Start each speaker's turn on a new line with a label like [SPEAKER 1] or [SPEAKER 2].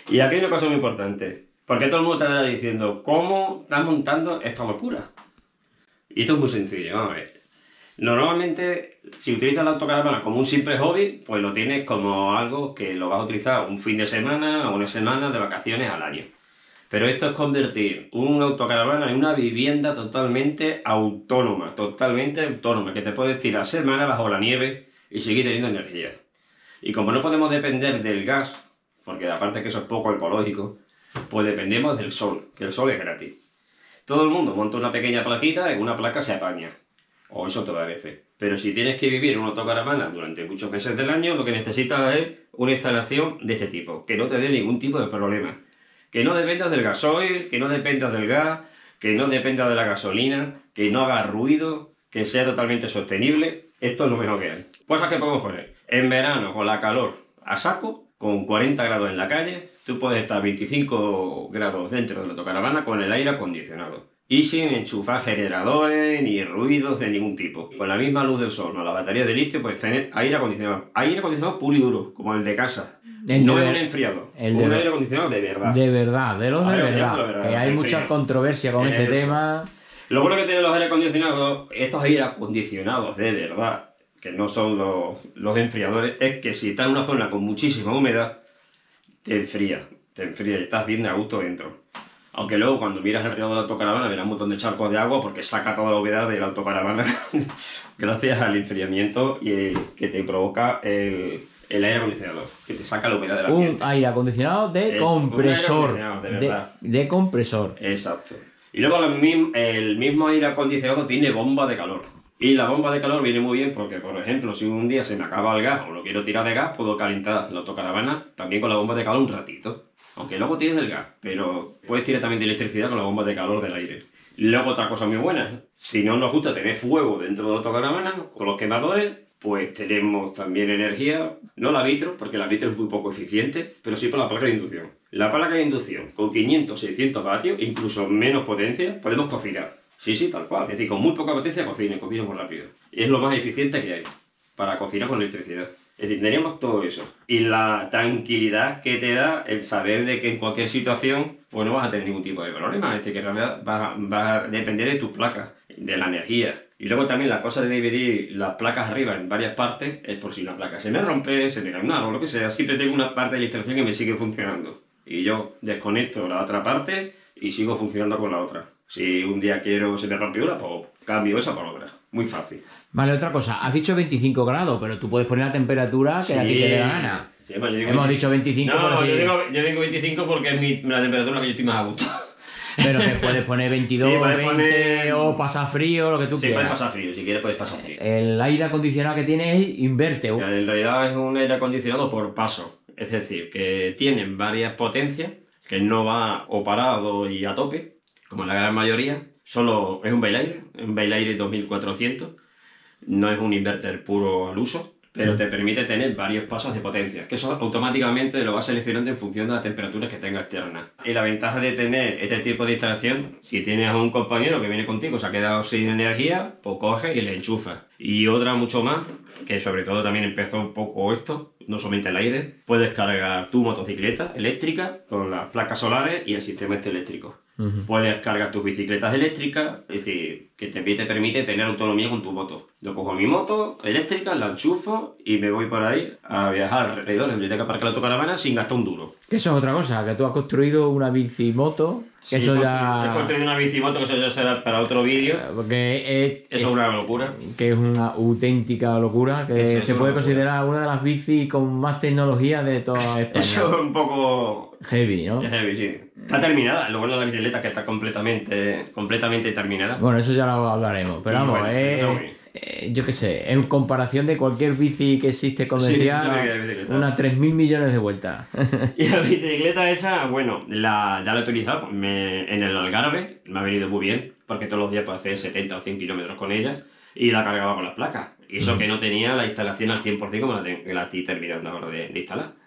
[SPEAKER 1] Y aquí hay una cosa muy importante, porque todo el mundo está diciendo, ¿cómo estás montando esta locura? Y esto es muy sencillo, vamos a ver. Normalmente, si utilizas la autocaravana como un simple hobby, pues lo tienes como algo que lo vas a utilizar un fin de semana o una semana de vacaciones al año. Pero esto es convertir una autocaravana en una vivienda totalmente autónoma, que te puedes tirar semanas bajo la nieve y seguir teniendo energía. Y como no podemos depender del gas, porque aparte que eso es poco ecológico, pues dependemos del sol, que el sol es gratis. Todo el mundo monta una pequeña plaquita, en una placa se apaña. O eso te parece. Pero si tienes que vivir en una autocaravana durante muchos meses del año, lo que necesitas es una instalación de este tipo, que no te dé ningún tipo de problema. Que no dependas del gasoil, que no dependas del gas, que no dependas de la gasolina, que no haga ruido, que sea totalmente sostenible. Esto es lo mejor que hay. Cosas que podemos poner. En verano, con la calor a saco, con 40 grados en la calle, tú puedes estar 25 grados dentro de la autocaravana con el aire acondicionado. Y sin enchufar generadores ni ruidos de ningún tipo. Con la misma luz del sol, no la batería de litio, puedes tener aire acondicionado. Aire acondicionado puro y duro, como el de casa. No es un enfriado, un aire acondicionado de verdad.
[SPEAKER 2] De verdad, de los de verdad. Que hay mucha controversia con ese tema.
[SPEAKER 1] Lo bueno que tienen los aire acondicionados, estos aire acondicionados de verdad, que no son los enfriadores, es que si estás en una zona con muchísima humedad, te enfría y estás bien a gusto dentro. Aunque luego cuando miras alrededor de la autocaravana verás un montón de charcos de agua porque saca toda la humedad de la autocaravana gracias al enfriamiento que te provoca el aire acondicionado, que te saca la humedad de la piel.
[SPEAKER 2] Un aire acondicionado de compresor. De compresor.
[SPEAKER 1] Exacto. Y luego el mismo aire acondicionado tiene bomba de calor. Y la bomba de calor viene muy bien porque, por ejemplo, si un día se me acaba el gas o lo quiero tirar de gas, puedo calentar la autocaravana también con la bomba de calor un ratito. Aunque luego tienes el gas, pero puedes tirar también de electricidad con la bomba de calor del aire. Y luego otra cosa muy buena, si no nos gusta tener fuego dentro de la autocaravana, con los quemadores, pues tenemos también energía, no la vitro, porque la vitro es muy poco eficiente, pero sí por la placa de inducción. La placa de inducción, con 500, 600 vatios, incluso menos potencia, podemos cocinar. Sí, tal cual. Es decir, con muy poca potencia cocina muy rápido. Y es lo más eficiente que hay para cocinar con electricidad. Es decir, tenemos todo eso. Y la tranquilidad que te da el saber de que en cualquier situación pues no vas a tener ningún tipo de problema. Es decir, que en realidad va a depender de tus placas, de la energía. Y luego también la cosa de dividir las placas arriba en varias partes es por si una placa se me rompe, se me cae un árbol o lo que sea. Siempre tengo una parte de la instalación que me sigue funcionando. Y yo desconecto la otra parte y sigo funcionando con la otra. Si un día se me rompe una, pues cambio esa por otra. Muy fácil.
[SPEAKER 2] Vale, otra cosa. Has dicho 25 grados, pero tú puedes poner la temperatura que a ti te dé la gana.
[SPEAKER 1] Sí, bueno,
[SPEAKER 2] hemos dicho 25.
[SPEAKER 1] No, yo digo 25 porque es la temperatura que yo estoy más a gusto.
[SPEAKER 2] Pero que puedes poner 22, sí, 20 o pasar frío, lo que tú quieras.
[SPEAKER 1] Sí, puedes pasar frío, si quieres puedes pasar frío.
[SPEAKER 2] El aire acondicionado que tienes es inverte.
[SPEAKER 1] En realidad es un aire acondicionado por paso. Es decir, que tiene varias potencias, que no va o parado y a tope, como la gran mayoría. Solo es un Bailaire 2400. No es un inverter puro al uso, pero te permite tener varios pasos de potencia, que eso automáticamente lo vas seleccionando en función de las temperaturas que tengas externas. Y la ventaja de tener este tipo de instalación, si tienes a un compañero que viene contigo, se ha quedado sin energía, pues coges y le enchufas. Y otra mucho más, que sobre todo también empezó un poco esto, no solamente el aire, puedes cargar tu motocicleta eléctrica con las placas solares y el sistema eléctrico. Puedes cargar tus bicicletas eléctricas, es decir, que te permite tener autonomía con tu moto. Yo cojo mi moto eléctrica, la enchufo y me voy por ahí a viajar alrededor en biblioteca para que la autocaravana sin gastar un duro.
[SPEAKER 2] Que eso es otra cosa, que tú has construido una bicimoto, que
[SPEAKER 1] sí,
[SPEAKER 2] eso ya...
[SPEAKER 1] He construido una bicimoto, que eso ya será para otro vídeo.
[SPEAKER 2] Porque
[SPEAKER 1] eso es una locura.
[SPEAKER 2] Que es una auténtica locura, que se puede considerar una de las bicis con más tecnología de toda España.
[SPEAKER 1] Eso es un poco...
[SPEAKER 2] heavy, ¿no?
[SPEAKER 1] Es heavy, sí. Está terminada, lo bueno de la bicicleta es que está completamente terminada.
[SPEAKER 2] Bueno, eso ya lo hablaremos, pero vamos, yo qué sé, en comparación de cualquier bici que existe comercial, unas 3.000 millones de vueltas.
[SPEAKER 1] Y la bicicleta esa, bueno, ya la he utilizado en el Algarve, me ha venido muy bien, porque todos los días puedo hacer 70 o 100 kilómetros con ella, y la cargaba con las placas. Y eso que no tenía la instalación al 100% como la estoy terminando ahora de instalar.